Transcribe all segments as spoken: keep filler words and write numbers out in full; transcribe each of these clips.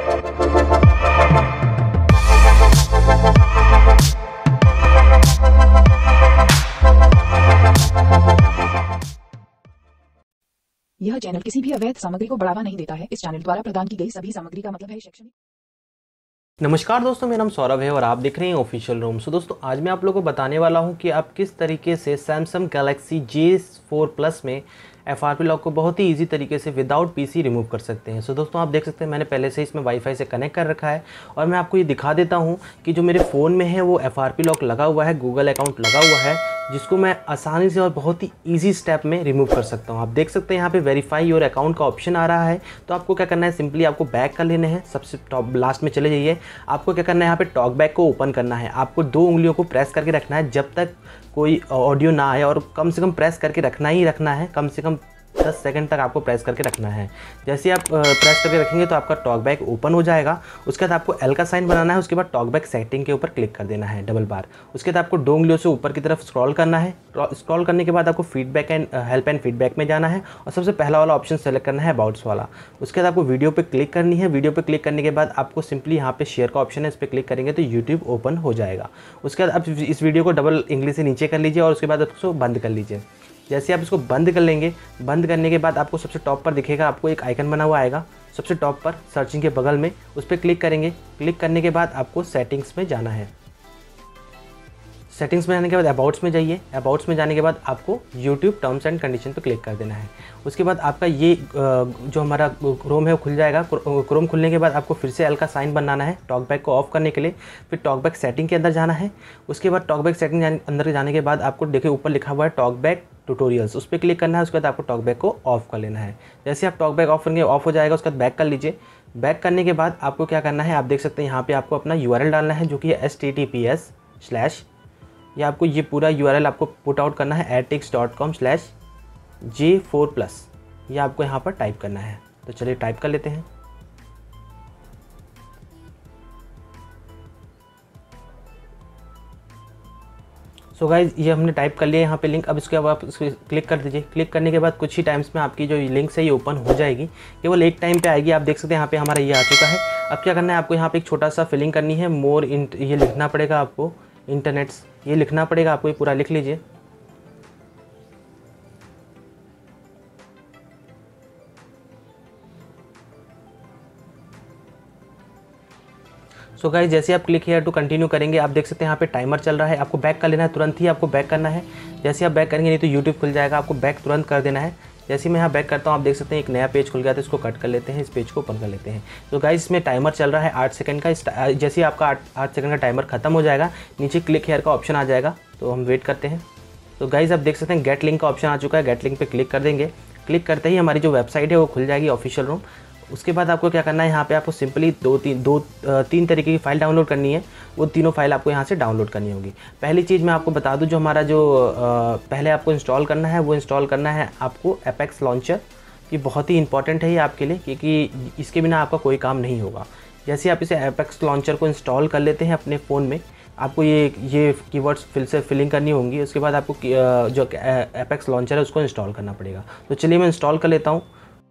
यह चैनल किसी भी अवैध सामग्री को बढ़ावा नहीं देता है। इस चैनल द्वारा प्रदान की गई सभी सामग्री का मतलब है शैक्षणिक। नमस्कार दोस्तों, मेरा नाम सौरभ है और आप देख रहे हैं ऑफिशियल रूम। सो दोस्तों, आज मैं आप लोगों को बताने वाला हूं कि आप किस तरीके से Samsung Galaxy J four plus में एफ आर पी लॉक को बहुत ही इजी तरीके से विदाउट पीसी रिमूव कर सकते हैं। सो दोस्तों, आप देख सकते हैं मैंने पहले से इसमें वाईफाई से कनेक्ट कर रखा है और मैं आपको ये दिखा देता हूँ कि जो मेरे फ़ोन में है वो एफ आर पी लॉक लगा हुआ है, गूगल अकाउंट लगा हुआ है, जिसको मैं आसानी से और बहुत ही ईजी स्टेप में रिमूव कर सकता हूँ। आप देख सकते हैं यहाँ पे वेरीफाई योर अकाउंट का ऑप्शन आ रहा है। तो आपको क्या करना है, सिंपली आपको बैक कर लेने हैं, सबसे टॉप लास्ट में चले जाइए। आपको क्या करना है, यहाँ पे टॉक बैक को ओपन करना है। आपको दो उंगलियों को प्रेस करके रखना है जब तक कोई ऑडियो ना आए, और कम से कम प्रेस करके रखना ही रखना है, कम से कम दस सेकंड तक आपको प्रेस करके रखना है। जैसे आप प्रेस करके रखेंगे तो आपका टॉक बैक ओपन हो जाएगा। उसके बाद आपको एल का साइन बनाना है। उसके बाद टॉक बैक सेटिंग के ऊपर क्लिक कर देना है डबल बार। उसके बाद आपको दो उंगलियों से ऊपर की तरफ स्क्रॉल करना है। स्क्रॉल करने के बाद आपको feedback and help and feedback में जाना है और सबसे पहला वाला ऑप्शन सेलेक्ट करना है अबाउट्स वाला। उसके बाद आपको वीडियो पर क्लिक करनी है। वीडियो पर क्लिक करने के बाद आपको सिंपली यहाँ पे शेयर का ऑप्शन है, इस पर क्लिक करेंगे तो यूट्यूब ओपन हो जाएगा। उसके बाद आप इस वीडियो को डबल इंग्लिश से नीचे कर लीजिए और उसके बाद उसको बंद कर लीजिए। जैसे आप इसको बंद कर लेंगे, बंद करने के बाद आपको सबसे टॉप पर दिखेगा, आपको एक आइकन बना हुआ आएगा सबसे टॉप पर सर्चिंग के बगल में, उस पर क्लिक करेंगे। क्लिक करने के बाद आपको सेटिंग्स में जाना है। सेटिंग्स में जाने के बाद अबाउट्स में जाइए। अबाउट्स में जाने के बाद आपको यूट्यूब टर्म्स एंड कंडीशन पर क्लिक कर देना है। उसके बाद आपका ये जो हमारा क्रोम है वो खुल जाएगा। क्रोम खुलने के बाद आपको फिर से एल का साइन बनाना है टॉक बैक को ऑफ करने के लिए। फिर टॉक बैक सेटिंग के अंदर जाना है। उसके बाद टॉक बैक सेटिंग अंदर जाने के बाद आपको देखिए ऊपर लिखा हुआ है टॉक बैक ट्यूटोरियल्स, उस पर क्लिक करना है। उसके बाद आपको टॉक बैक को ऑफ कर लेना है। जैसे आप टॉक बैक ऑफ करेंगे ऑफ हो जाएगा। उसके बाद बैक कर लीजिए। बैक करने के बाद आपको क्या करना है, आप देख सकते हैं यहाँ पे आपको अपना यू आर एल डालना है, जो कि है H T T P S slash, या आपको ये पूरा यू आर एल आपको पुट आउट करना है एटिक्स dot com slash J four plus, ये आपको यहाँ पर टाइप करना है। तो चलिए टाइप कर लेते हैं। सो so गाइज, ये हमने टाइप कर लिया यहाँ पे लिंक। अब इसके बाद आप इसको क्लिक कर दीजिए। क्लिक करने के बाद कुछ ही टाइम्स में आपकी जो लिंक है ये ओपन हो जाएगी। केवल एक टाइम पे आएगी। आप देख सकते हैं यहाँ पे हमारा ये आ चुका है। अब क्या करना है, आपको यहाँ पे एक छोटा सा फिलिंग करनी है। मोर इंट ये लिखना पड़ेगा आपको, इंटरनेट्स ये लिखना पड़ेगा आपको, ये पूरा लिख लीजिए। सो गाइस, जैसे आप क्लिक हियर टू कंटिन्यू करेंगे, आप देख सकते हैं यहाँ पे टाइमर चल रहा है। आपको बैक कर लेना है, तुरंत ही आपको बैक करना है। जैसे आप बैक करेंगे नहीं तो यूट्यूब खुल जाएगा, आपको बैक तुरंत कर देना है। जैसे मैं यहाँ बैक करता हूँ, आप देख सकते हैं एक नया पेज खुल गया, तो इसको कट कर लेते हैं, इस पेज को ओपन कर लेते हैं। तो गाइस, इसमें टाइमर चल रहा है आठ सेकंड का। जैसे आपका आठ आठ सेकंड का टाइमर खत्म हो जाएगा, नीचे क्लिक हियर का ऑप्शन आ जाएगा, तो हम वेट करते हैं। तो गाइस, आप देख सकते हैं गेट लिंक का ऑप्शन आ चुका है। गेट लिंक पर क्लिक कर देंगे। क्लिक करते ही हमारी जो वेबसाइट है वो खुल जाएगी, ऑफिशियल रूम। उसके बाद आपको क्या करना है, यहाँ पे आपको सिंपली दो तीन दो तीन तरीके की फ़ाइल डाउनलोड करनी है। वो तीनों फाइल आपको यहाँ से डाउनलोड करनी होगी। पहली चीज़ मैं आपको बता दूँ, जो हमारा जो पहले आपको इंस्टॉल करना है वो इंस्टॉल करना है आपको एपेक्स लॉन्चर। ये बहुत ही इंपॉर्टेंट है ये आपके लिए, क्योंकि इसके बिना आपका कोई काम नहीं होगा। जैसे आप इसे एपेक्स लॉन्चर को इंस्टॉल कर लेते हैं अपने फ़ोन में, आपको ये ये कीवर्ड्स फिल से फिलिंग करनी होंगी। उसके बाद आपको जो एपेक्स लॉन्चर है उसको इंस्टॉल करना पड़ेगा। तो चलिए मैं इंस्टॉल कर लेता हूँ।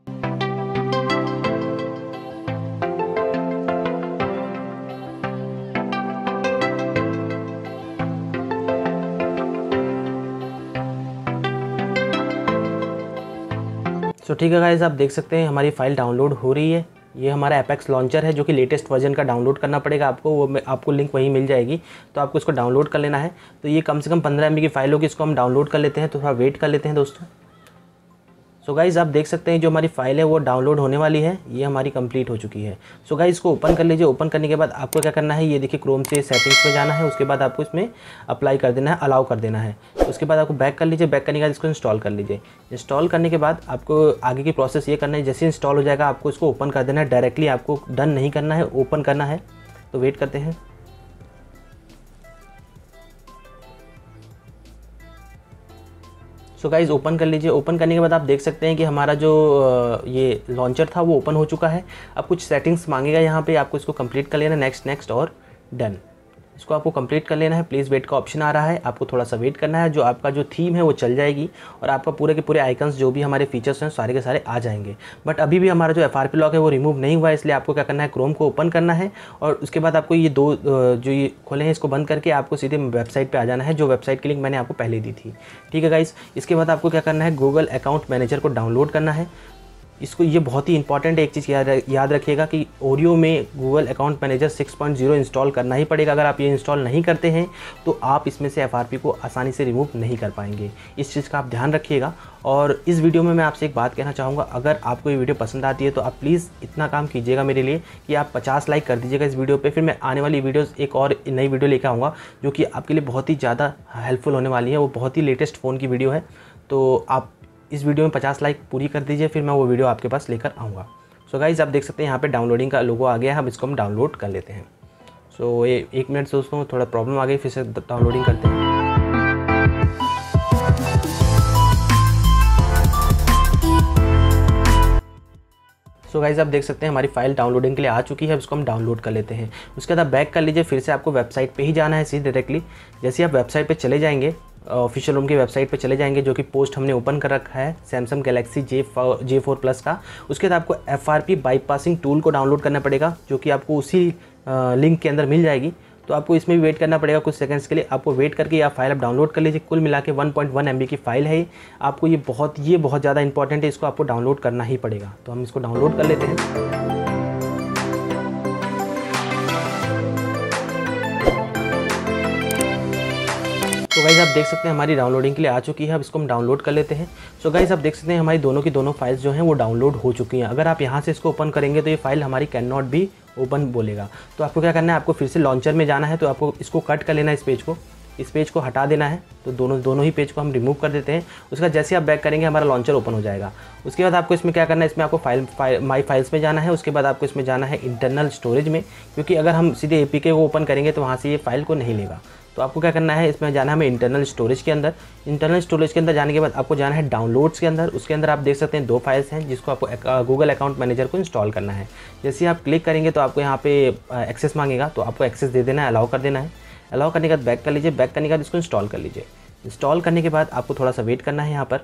सो ठीक है गाइस, आप देख सकते हैं हमारी फ़ाइल डाउनलोड हो रही है। ये हमारा एपेक्स लॉन्चर है, जो कि लेटेस्ट वर्जन का डाउनलोड करना पड़ेगा आपको। वो आपको लिंक वहीं मिल जाएगी, तो आपको इसको डाउनलोड कर लेना है। तो ये कम से कम पंद्रह एम बी की फ़ाइल होगी, इसको हम डाउनलोड कर लेते हैं। तो थोड़ा वेट कर लेते हैं दोस्तों। सो गाइज़, आप देख सकते हैं जो हमारी फ़ाइल है वो डाउनलोड होने वाली है। ये हमारी कंप्लीट हो चुकी है। सो गाइज़, इसको ओपन कर लीजिए। ओपन करने के बाद आपको क्या करना है, ये देखिए क्रोम से सेटिंग्स में जाना है। उसके बाद आपको इसमें अप्लाई कर देना है, अलाउ कर देना है। उसके बाद आपको बैक कर लीजिए। बैक करने के बाद इसको इंस्टॉल कर लीजिए। इंस्टॉल करने के बाद आपको आगे की प्रोसेस ये करना है, जैसे इंस्टॉल हो जाएगा आपको इसको ओपन कर देना है। डायरेक्टली आपको डन नहीं करना है, ओपन करना है। तो वेट करते हैं। सो गाइज़, ओपन कर लीजिए। ओपन करने के बाद आप देख सकते हैं कि हमारा जो ये लॉन्चर था वो ओपन हो चुका है। अब कुछ सेटिंग्स मांगेगा यहाँ पे, आपको इसको कंप्लीट कर लेना, नेक्स्ट नेक्स्ट और डन। इसको आपको कंप्लीट कर लेना है। प्लीज़ वेट का ऑप्शन आ रहा है, आपको थोड़ा सा वेट करना है। जो आपका जो थीम है वो चल जाएगी और आपका पूरे के पूरे आइकन्स जो भी हमारे फीचर्स हैं सारे के सारे आ जाएंगे। बट अभी भी हमारा जो एफ आर पी लॉक है वो रिमूव नहीं हुआ है, इसलिए आपको क्या करना है, क्रोम को ओपन करना है और उसके बाद आपको ये दो जो ये खोले हैं इसको बंद करके आपको सीधे वेबसाइट पर आ जाना है, जो वेबसाइट की लिंक मैंने आपको पहले दी थी। ठीक है गाइस, इसके बाद आपको क्या करना है, गूगल अकाउंट मैनेजर को डाउनलोड करना है। इसको ये बहुत ही इंपॉर्टेंट एक चीज़ याद याद रखिएगा कि ओरियो में Google account manager six point zero install करना ही पड़ेगा। अगर आप ये इंस्टॉल नहीं करते हैं तो आप इसमें से एफआरपी को आसानी से रिमूव नहीं कर पाएंगे। इस चीज़ का आप ध्यान रखिएगा। और इस वीडियो में मैं आपसे एक बात कहना चाहूँगा, अगर आपको ये वीडियो पसंद आती है तो आप प्लीज़ इतना काम कीजिएगा मेरे लिए कि आप पचास लाइक कर दीजिएगा इस वीडियो पे। फिर मैं आने वाली वीडियोस एक और नई वीडियो लेकर आऊँगा जो कि आपके लिए बहुत ही ज़्यादा हेल्पफुल होने वाली है। वो बहुत ही लेटेस्ट फ़ोन की वीडियो है, तो आप इस वीडियो में पचास लाइक पूरी कर दीजिए, फिर मैं वो वीडियो आपके पास लेकर आऊँगा। सो गाइज़, आप देख सकते हैं यहाँ पे डाउनलोडिंग का लोगो आ गया है। अब इसको हम डाउनलोड कर लेते हैं। सो so, ये एक मिनट से दोस्तों थोड़ा प्रॉब्लम आ गई, फिर से डाउनलोडिंग करते हैं। सो गाइज़, आप देख सकते हैं हमारी फाइल डाउनलोडिंग के लिए आ चुकी है। अब इसको हम डाउनलोड कर लेते हैं। उसके बाद आप बैक कर लीजिए, फिर से आपको वेबसाइट पे ही जाना है सीधे डायरेक्टली। जैसे आप वेबसाइट पे चले जाएंगे, ऑफिशियल रूम की वेबसाइट पे चले जाएंगे, जो कि पोस्ट हमने ओपन कर रखा है Samsung Galaxy J J four plus का। उसके बाद आपको F R P bypassing tool को डाउनलोड करना पड़ेगा, जो कि आपको उसी लिंक के अंदर मिल जाएगी। तो आपको इसमें भी वेट करना पड़ेगा कुछ सेकंड्स के लिए। आपको वेट करके आप फाइल आप डाउनलोड कर लीजिए। कुल मिला के वन पॉइंट वन एम बी की फ़ाइल है। आपको ये बहुत ये बहुत ज़्यादा इंपॉर्टेंट है, इसको आपको डाउनलोड करना ही पड़ेगा। तो हम इसको डाउनलोड कर लेते हैं। तो गाइज़, आप देख सकते हैं हमारी डाउनलोडिंग के लिए आ चुकी है। अब इसको हम डाउनलोड कर लेते हैं। सो गाइज़, आप देख सकते हैं हमारी दोनों की दोनों फाइल्स जो हैं वो डाउनलोड हो चुकी हैं। अगर आप यहाँ से इसको ओपन करेंगे तो ये फाइल हमारी कैन नॉट बी ओपन बोलेगा। तो आपको क्या करना है, आपको फिर से लॉन्चर में जाना है। तो आपको इसको कट कर लेना है, इस पेज को इस पेज को हटा देना है। तो दोनों दोनों ही पेज को हम रिमूव कर देते हैं। उसके बाद जैसे आप बैक करेंगे हमारा लॉन्चर ओपन हो जाएगा। उसके बाद आपको इसमें क्या करना है, इसमें आपको फाइल, फाइल माई फाइल्स में जाना है। उसके बाद आपको इसमें जाना है इंटरनल स्टोरेज में, क्योंकि अगर हम सीधे एपीके को ओपन करेंगे तो वहाँ से ये फाइल को नहीं लेगा। तो आपको क्या करना है, इसमें जाना है हमें इंटरनल स्टोरेज के अंदर। इंटरनल स्टोरेज के अंदर जाने के बाद आपको जाना है डाउनलोड्स के अंदर। उसके अंदर आप देख सकते हैं दो फाइल्स हैं जिसको आपको गूगल अकाउंट मैनेजर को इंस्टॉल करना है। जैसे आप क्लिक करेंगे तो आपको यहाँ पे एक्सेस मांगेगा, तो आपको एक्सेस दे देना है, अलाउ कर देना है। अलाउ करने के बाद बैक कर लीजिए। बैक करने के बाद इसको इंस्टॉल कर लीजिए। इंस्टॉल करने के बाद आपको थोड़ा सा वेट करना है यहाँ पर।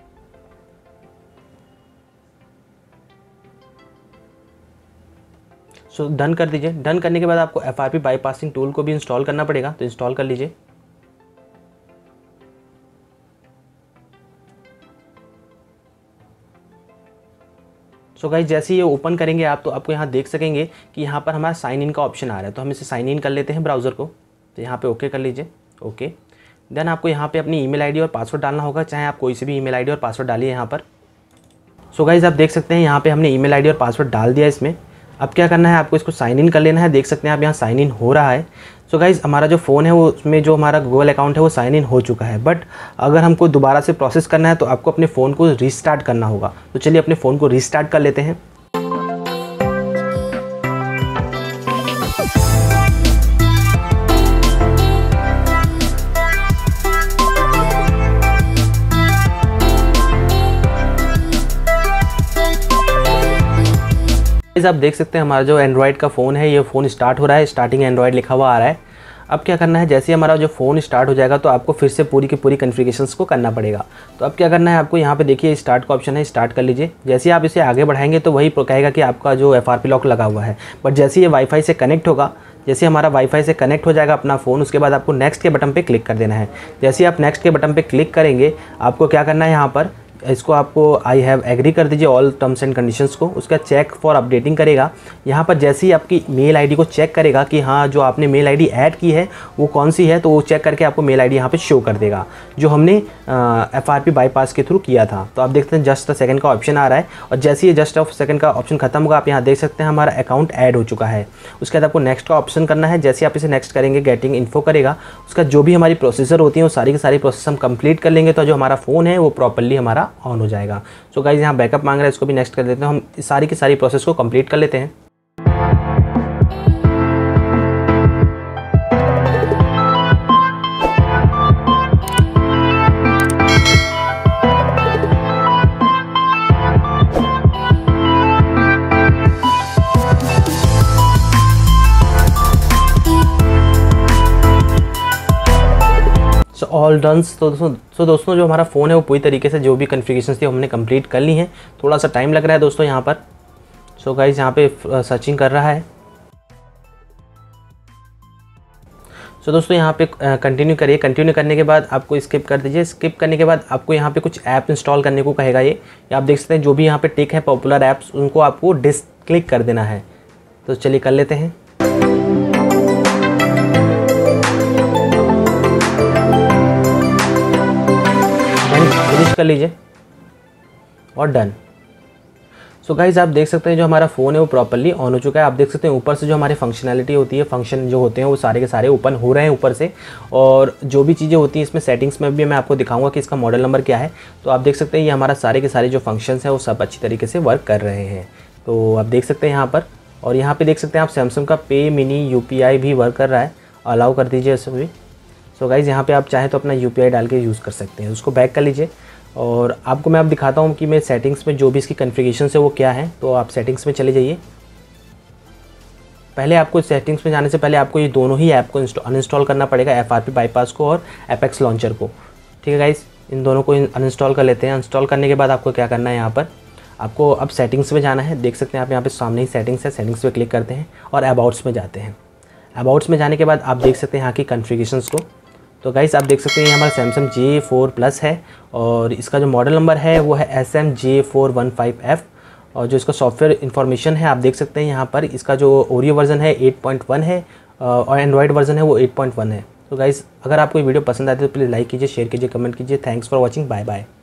सो so, डन कर दीजिए। डन करने के बाद आपको F R P bypassing tool को भी इंस्टॉल करना पड़ेगा, तो इंस्टॉल कर लीजिए। सो गाइस, जैसे ये ओपन करेंगे आप तो आपको यहाँ देख सकेंगे कि यहाँ पर हमारा साइन इन का ऑप्शन आ रहा है। तो हम इसे साइन इन कर लेते हैं ब्राउज़र को। तो यहाँ पे ओके कर लीजिए। ओके, देन आपको यहाँ पे अपनी ईमेल आईडी और पासवर्ड डालना होगा, चाहे आप कोई सी भी ईमेल आईडी और पासवर्ड डालिए यहाँ पर। सो गाइस, आप देख सकते हैं यहाँ पे हमने ईमेल आईडी और पासवर्ड डाल दिया इसमें। अब क्या करना है, आपको इसको साइन इन कर लेना है। देख सकते हैं आप यहाँ साइन इन हो रहा है। सो गाइस, हमारा जो फ़ोन है वो उसमें जो हमारा गूगल अकाउंट है वो साइन इन हो चुका है। बट अगर हमको दोबारा से प्रोसेस करना है तो आपको अपने फ़ोन को रीस्टार्ट करना होगा। तो चलिए अपने फ़ोन को रीस्टार्ट कर लेते हैं। आप देख सकते हैं हमारा जो एंड्रॉयड का फ़ोन है ये फ़ोन स्टार्ट हो रहा है। स्टार्टिंग एंड्रॉयड लिखा हुआ आ रहा है। अब क्या करना है, जैसे ही हमारा जो फ़ोन स्टार्ट हो जाएगा तो आपको फिर से पूरी की पूरी कॉन्फ़िगरेशंस को करना पड़ेगा। तो अब क्या करना है, आपको यहाँ पे देखिए स्टार्ट का ऑप्शन है, स्टार्ट कर लीजिए। जैसे ही आप इसे आगे बढ़ाएंगे तो वही कहेगा कि आपका जो एफ आर पी लॉक लगा हुआ है। बट जैसे ये वाईफाई से कनेक्ट होगा, जैसे हमारा वाईफाई से कनेक्ट हो जाएगा अपना फ़ोन, उसके बाद आपको नेक्स्ट के बटन पे क्लिक कर देना है। जैसे ही आप नेक्स्ट के बटन पे क्लिक करेंगे आपको क्या करना है, यहाँ पर इसको आपको आई हैव एग्री कर दीजिए ऑल टर्म्स एंड कंडीशंस को। उसका चेक फॉर अपडेटिंग करेगा। यहाँ पर जैसे ही आपकी मेल आईडी को चेक करेगा कि हाँ जो आपने मेल आईडी ऐड की है वो कौन सी है, तो वो चेक करके आपको मेल आईडी यहाँ पे शो कर देगा जो हमने एफ आर पी बाईपास के थ्रू किया था। तो आप देखते हैं जस्ट अ सेकंड का ऑप्शन आ रहा है, और जैसे ही जस्ट अ सेकंड का ऑप्शन खत्म होगा आप यहाँ देख सकते हैं हमारा अकाउंट ऐड हो चुका है। उसके बाद आपको नेक्स्ट का ऑप्शन करना है। जैसे आप इसे नेक्स्ट करेंगे गेटिंग इन्फो करेगा। उसका जो भी हमारी प्रोसेसर होती है वो सारी की सारी प्रोसेस हम कंप्लीट कर लेंगे, तो जो हमारा फ़ोन है वो प्रॉपरली हमारा ऑन हो जाएगा। सो so गाइज, यहाँ बैकअप मांग रहा है, इसको भी नेक्स्ट कर देते हैं। हम सारी की सारी प्रोसेस को कंप्लीट कर लेते हैं। All done. तो दोस्तों तो दोस्तों जो हमारा फ़ोन है वो पूरी तरीके से जो भी कॉन्फ़िगरेशंस थी हमने कंप्लीट कर ली हैं। थोड़ा सा टाइम लग रहा है दोस्तों यहाँ पर। सो गाइस यहाँ पे सर्चिंग कर रहा है। सो so, दोस्तों यहाँ पे कंटिन्यू करिए। कंटिन्यू करने के बाद आपको स्किप कर दीजिए। स्किप करने के बाद आपको यहाँ पे कुछ ऐप इंस्टॉल करने को कहेगा। ये आप देख सकते हैं जो भी यहाँ पे टिक है पॉपुलर ऐप्स, उनको आपको डिस क्लिक कर देना है। तो चलिए कर लेते हैं। फिनिश कर लीजिए और डन। सो गाइज़ आप देख सकते हैं जो हमारा फ़ोन है वो प्रॉपर्ली ऑन हो चुका है। आप देख सकते हैं ऊपर से जो हमारी फंक्शनैलिटी होती है, फंक्शन जो होते हैं वो सारे के सारे ओपन हो रहे हैं ऊपर से। और जो भी चीज़ें होती हैं इसमें सेटिंग्स में भी मैं आपको दिखाऊंगा कि इसका मॉडल नंबर क्या है। तो आप देख सकते हैं ये हमारा सारे के सारे जो फंक्शंस हैं वो सब अच्छी तरीके से वर्क कर रहे हैं। तो आप देख सकते हैं यहाँ पर। और यहाँ पर देख सकते हैं आप सैमसंग का पे मिनी यू पी आई भी वर्क कर रहा है। अलाउ कर दीजिए इसे भी। सो गाइज़ यहाँ पर आप चाहें तो अपना यू पी आई डाल के यूज़ कर सकते हैं। उसको बैक कर लीजिए और आपको मैं अब दिखाता हूँ कि मैं सेटिंग्स में जो भी इसकी कॉन्फ़िगरेशन है वो क्या है। तो आप सेटिंग्स में चले जाइए। पहले आपको सेटिंग्स में जाने से पहले आपको ये दोनों ही ऐप को अनइंस्टॉल करना पड़ेगा, एफ आर पी बाईपास को और एपेक्स लॉन्चर को। ठीक है गाइस, इन दोनों को अनइंस्टॉल कर लेते हैं। इंस्टॉल करने के बाद आपको क्या करना है, यहाँ पर आपको अब सेटिंग्स में जाना है। देख सकते हैं आप यहाँ पर सामने ही सेटिंग्स है। सेटिंग्स पर क्लिक करते हैं और अबाउट्स में जाते हैं। अबाउट्स में जाने के बाद आप देख सकते हैं यहाँ की कॉन्फ़िगरेशंस को। तो गाइस आप देख सकते हैं ये हमारा सैमसंग जे फोर प्लस है और इसका जो मॉडल नंबर है वो है S M J four one five F. और जो इसका सॉफ्टवेयर इन्फॉर्मेशन है आप देख सकते हैं यहाँ पर। इसका जो ओरियो वर्जन है एट पॉइंट वन है और एंड्रॉयड वर्जन है वो एट पॉइंट वन है। तो गाइस अगर आपको ये वीडियो पसंद आती है तो प्लीज़ लाइक कीजिए, शेयर कीजिए, कमेंट कीजिए। Thanks for watching, bye bye.